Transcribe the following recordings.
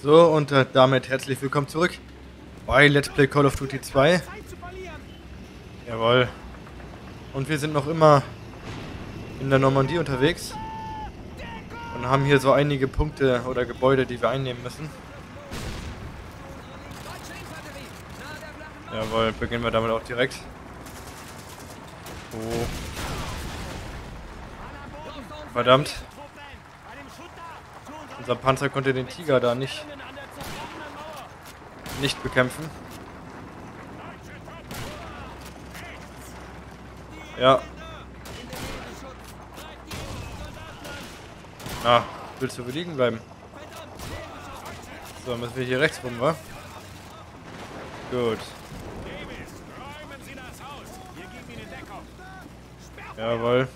So, und damit herzlich willkommen zurück bei Let's Play Call of Duty 2. Jawohl. Und wir sind noch immer in der Normandie unterwegs und haben hier so einige Punkte oder Gebäude, die wir einnehmen müssen. Jawohl, beginnen wir damit auch direkt. Oh. Verdammt. Unser Panzer konnte den Tiger da nicht bekämpfen. Ja. Na, willst du liegen bleiben? So, müssen wir hier rechts rum, wa? Gut. Jawohl.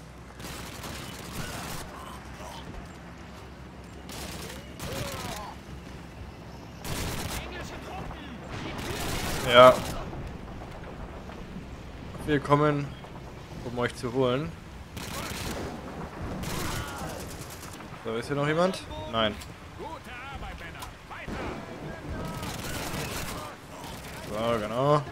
Ja. Wir kommen, um euch zu holen. So, ist hier noch jemand? Nein. So, genau.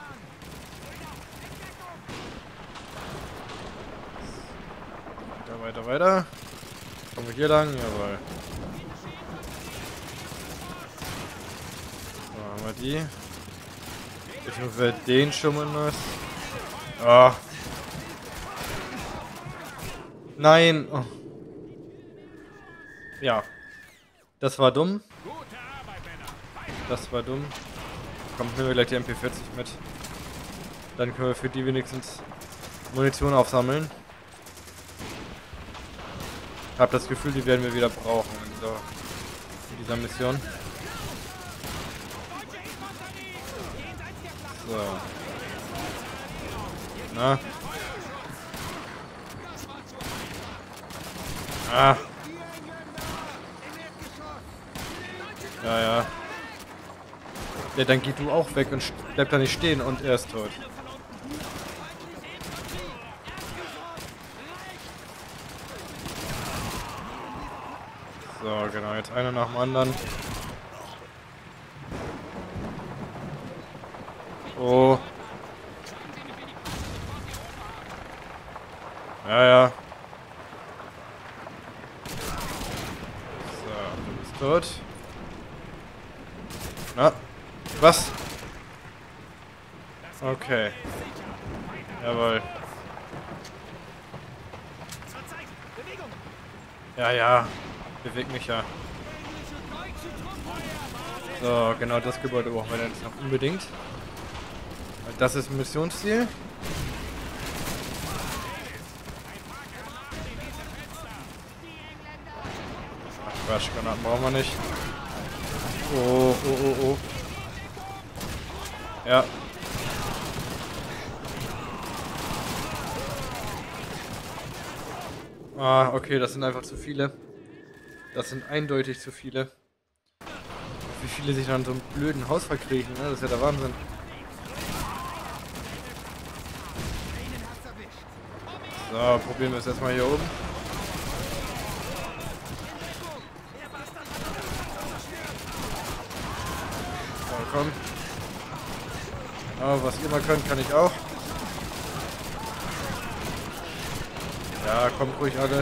Weiter. Kommen wir hier lang? Jawohl. So, haben wir die. Ich hoffe, wir den schummeln müssen. Oh. Nein. Oh. Ja. Das war dumm. Das war dumm. Komm, nehmen wir gleich die MP40 mit. Dann können wir für die wenigstens Munition aufsammeln. Ich habe das Gefühl, die werden wir wieder brauchen in dieser Mission. So. Na. Ah. Ja. Ja, dann geh du auch weg und bleib da nicht stehen und er ist tot. So, genau, jetzt einer nach dem anderen. Oh. Ja. So, du bist tot. Na, was? Okay. Jawohl. Ja. Beweg mich ja. So, genau das Gebäude brauchen wir jetzt noch unbedingt. Das ist ein Missionsziel. Ach Quatsch, Granaten brauchen wir nicht. Oh. Ja. Ah, okay, das sind einfach zu viele. Das sind eindeutig zu viele. Wie viele sich dann so einem blöden Haus verkriechen, ne? Das ist ja der Wahnsinn. So, probieren wir es erstmal hier oben. So, komm. Oh, was ihr mal könnt, kann ich auch. Ja, kommt ruhig alle.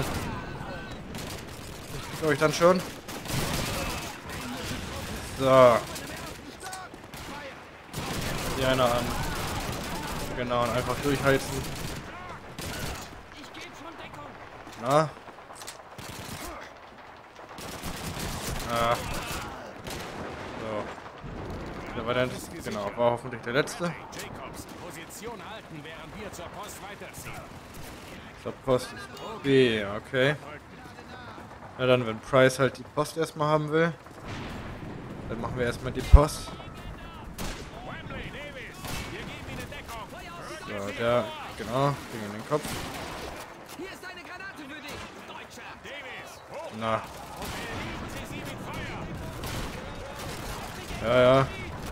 Ich krieg euch dann schon. So. Die einer an. Genau, und einfach durchheizen. Na? Ah. So. Der war dann, genau, war hoffentlich der letzte. Zur Post ist B, okay. Na dann, wenn Price halt die Post erstmal haben will, dann machen wir erstmal die Post. So, der, genau, Ding in den Kopf. Na. Ja.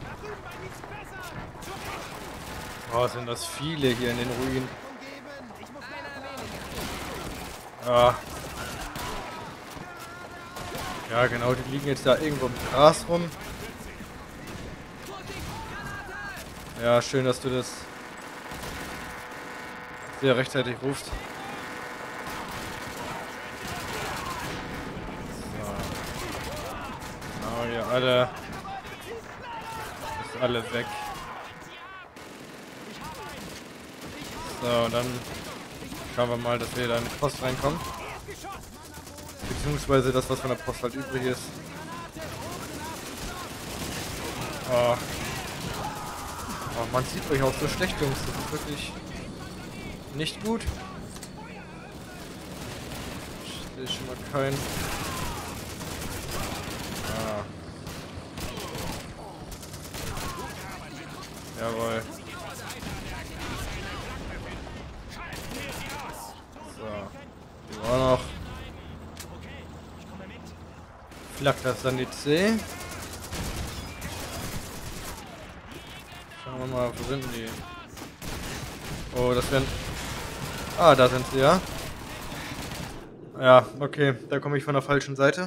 Oh, sind das viele hier in den Ruinen. Ja. Ja, genau, die liegen jetzt da irgendwo im Gras rum. Ja, schön, dass du das sehr rechtzeitig rufst. So. Genau, hier alle. Ist alle weg. So, und dann schauen wir mal, dass wir da in die Post reinkommen. Beziehungsweise das, was von der Post halt übrig ist. Oh. Oh, man sieht euch auch so schlecht, Jungs. Das ist wirklich nicht gut. Ich sehe schon mal keinen. Ah. Jawohl. So. Die war noch. Flackt das dann die C. Schauen wir mal, wo sind die? Oh, das wären... Ah, da sind sie, ja. Ja, okay. Da komme ich von der falschen Seite.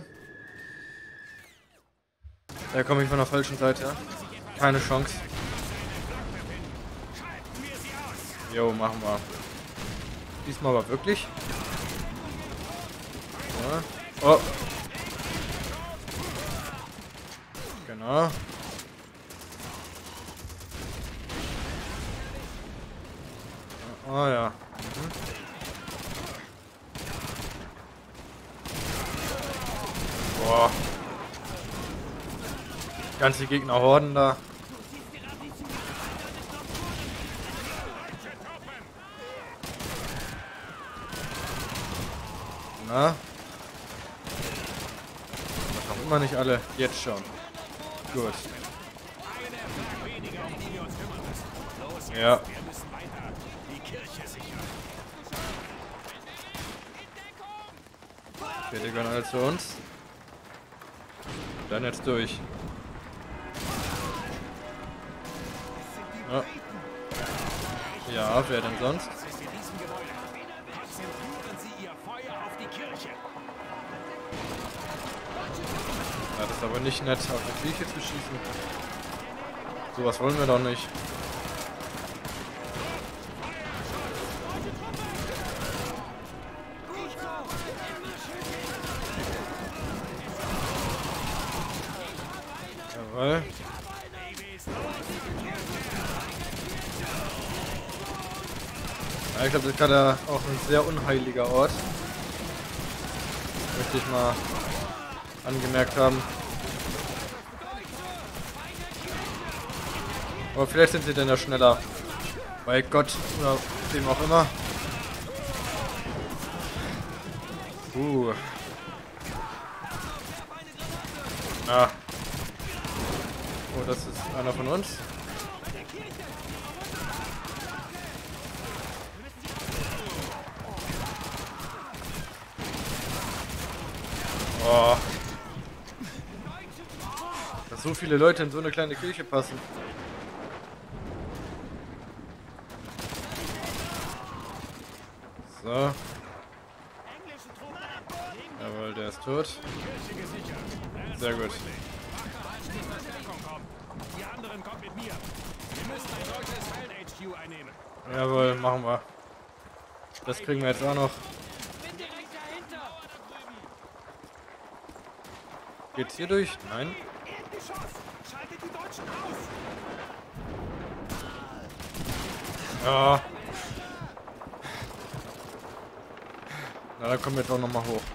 Keine Chance. Jo, machen wir. Diesmal aber wirklich. So. Oh. Genau. Oh ja. Mhm. Boah. Ganze Gegnerhorden da. Na? Das noch immer nicht alle. Jetzt schon. Gut. Ja. Okay, die gehören alle zu uns. Dann jetzt durch. Ja. Ja, wer denn sonst? Ja, das ist aber nicht nett, auf die Kirche zu schießen. Sowas wollen wir doch nicht. Jawohl. Ja, ich glaube, das ist gerade auch ein sehr unheiliger Ort. Möchte ich mal angemerkt haben. Aber vielleicht sind sie denn ja schneller. Bei Gott oder wem auch immer. Ah. Oh, das ist einer von uns. Oh. Dass so viele Leute in so eine kleine Kirche passen. So. Jawohl, der ist tot. Sehr gut. Jawohl, machen wir. Das kriegen wir jetzt auch noch. Geht's hier durch? Nein. Ja. Na, dann kommen wir jetzt auch nochmal hoch.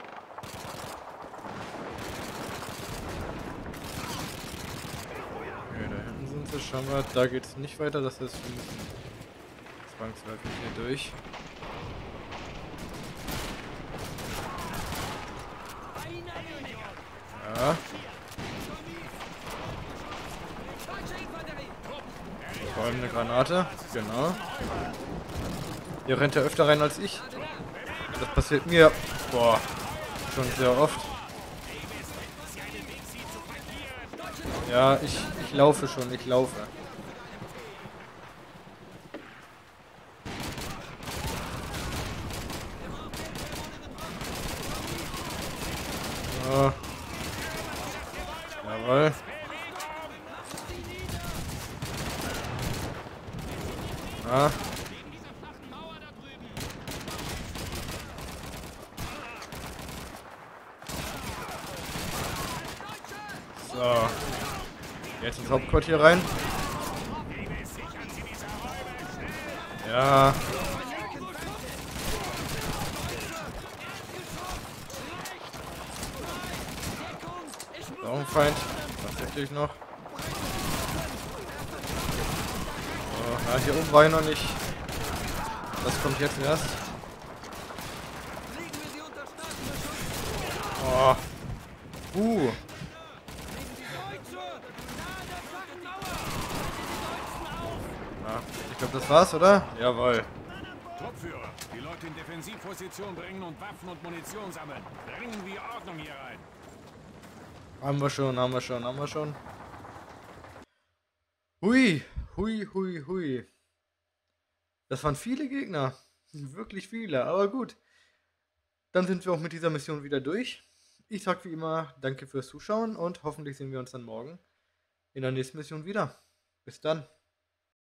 Okay, da hinten sind sie schon mal. Da geht's nicht weiter, das heißt, wir müssen zwangsläufig hier durch. Ja. Vor allem eine Granate, genau. Hier rennt er öfter rein als ich. Das passiert mir, boah, schon sehr oft. Ja, ich laufe schon, ich laufe. So. Jawohl. Ah. So. Jetzt ins Hauptquartier rein. Ja. Feind. Tatsächlich noch. So, ja, hier oben war ich noch nicht. Das kommt jetzt erst. Oh. Ja, ich glaube, das war's, oder? Jawohl. Truppführer, die Leute in Defensivposition bringen und Waffen und Munition sammeln. Bringen wir Ordnung hier rein. Haben wir schon, haben wir schon, haben wir schon. Hui, hui, hui, hui. Das waren viele Gegner. Wirklich viele, aber gut. Dann sind wir auch mit dieser Mission wieder durch. Ich sag wie immer, danke fürs Zuschauen und hoffentlich sehen wir uns dann morgen in der nächsten Mission wieder. Bis dann.